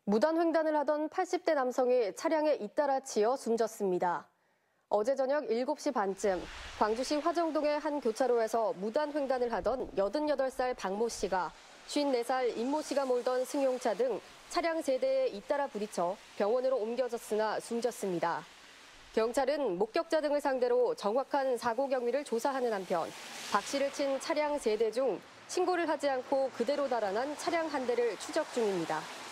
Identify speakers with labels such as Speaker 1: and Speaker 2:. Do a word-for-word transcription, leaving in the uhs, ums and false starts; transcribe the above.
Speaker 1: 무단횡단을 하던 팔십 대 남성이 차량에 잇따라 치여 숨졌습니다. 어제 저녁 일곱 시 반쯤 광주시 화정동의 한 교차로에서 무단횡단을 하던 여든여덟 살 박모 씨가 쉰네 살 임모 씨가 몰던 승용차 등 차량 세 대에 잇따라 부딪혀 병원으로 옮겨졌으나 숨졌습니다. 경찰은 목격자 등을 상대로 정확한 사고 경위를 조사하는 한편 박 씨를 친 차량 세 대 중 신고를 하지 않고 그대로 달아난 차량 한 대를 추적 중입니다.